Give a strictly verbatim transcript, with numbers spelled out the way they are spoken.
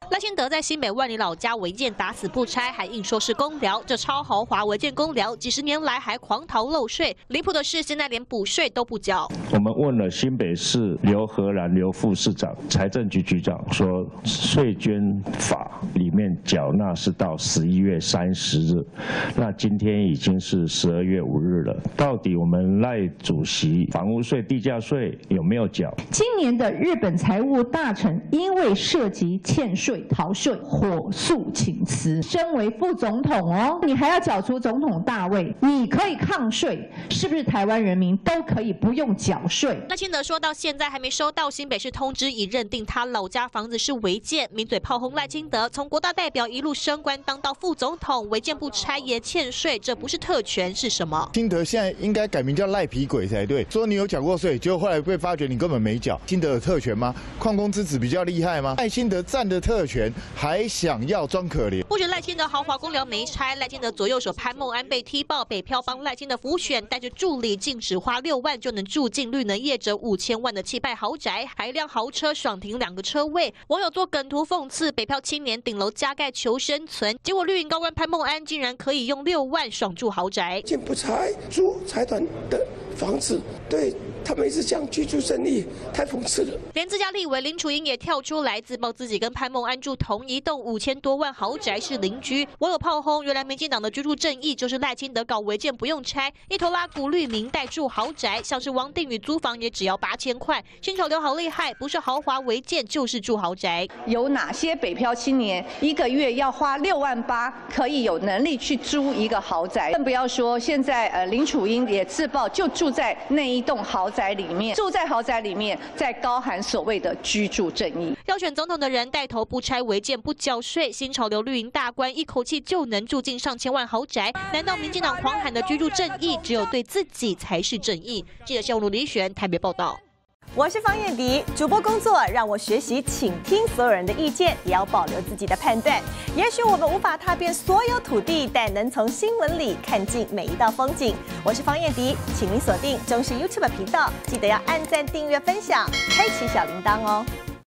赖清德在新北万里老家违建打死不拆，还硬说是公寮，这超豪华违建公寮，几十年来还狂逃漏税。离谱的是，现在连补税都不缴。 我们问了新北市刘和然刘副市长、财政局局长，说税捐法里面缴纳是到十一月三十日，那今天已经是十二月五日了，到底我们赖主席房屋税、地价税有没有缴？ 今年的日本财务大臣因为涉及欠税、逃税，火速请辞。身为副总统哦，你还要缴出总统大位，你可以抗税，是不是台湾人民都可以不用缴税？ 赖清德说到现在还没收到新北市通知，已认定他老家房子是违建，名嘴炮轰赖清德，从国大代表一路升官当到副总统，违建不拆也欠税，这不是特权是什么？ 清德现在应该改名叫赖皮鬼才对，说你有缴过税，结果后来被发觉你根本没缴。清德有特权吗？矿工之子比较厉害吗？赖清德占的特权还想要装可怜？ 不止赖清德豪华公寮没拆，赖清德左右手潘孟安被踢爆，北漂帮赖清德辅选，带着助理竟只花六万就能住进绿能业者五千万的气派豪宅，还一辆豪车爽停两个车位。网友做梗图讽刺北漂青年顶楼加盖求生存，结果绿营高官潘孟安竟然可以用六万爽住豪宅， 竟不拆住财团的房子，对他们一直讲居住正义，太讽刺了。 连自家立委林楚英也跳出来自曝自己跟潘孟安住同一栋五千多万豪宅是邻居。网友炮轰，原来民进党的居住正义就是赖清德搞违建不用拆，一头拉古绿民代住豪宅，像是王定宇租房也只要八千块。新潮流好厉害，不是豪华违建就是住豪宅。 有哪些北漂青年一个月要花六万八，可以有能力去租一个豪宅？更不要说现在呃林楚英也自曝就住在那一栋豪宅里面，住在豪宅里面，在高喊所谓的居住正义。 要选总统的人带头不拆违建不缴税，新潮流绿营大官一口气就能住进上千万豪宅，难道民进党狂喊的居住正义只有对自己才是正义？记者谢文李璇台北报道。 我是方燕迪，主播工作让我学习倾听所有人的意见，也要保留自己的判断。也许我们无法踏遍所有土地，但能从新闻里看尽每一道风景。我是方燕迪，请您锁定中视 YouTube 频道，记得要按赞、订阅、分享，开启小铃铛哦。